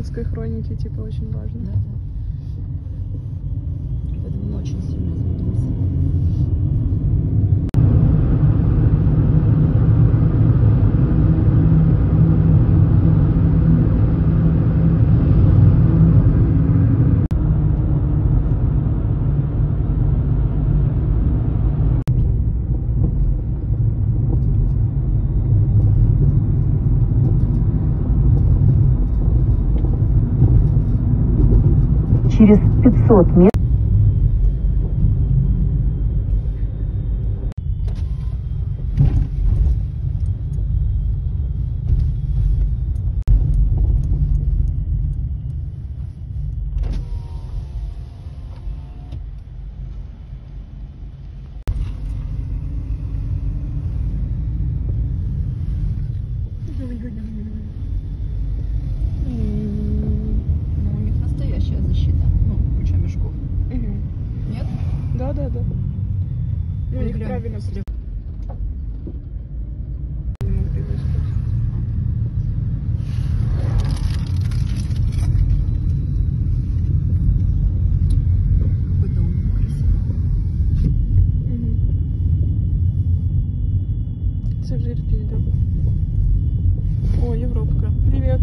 Иркутской хроники, типа, очень важно. Да, да. Поэтому мы очень сильно задумался. Через 500 метров. Ну, у них настоящая защита. Ну, куча мешков. Нет? Да, да, да. Ну, у них Глянь, правильно если- Какой дом красивый. Це вже Ірпінь, да? О, Європка. Привіт.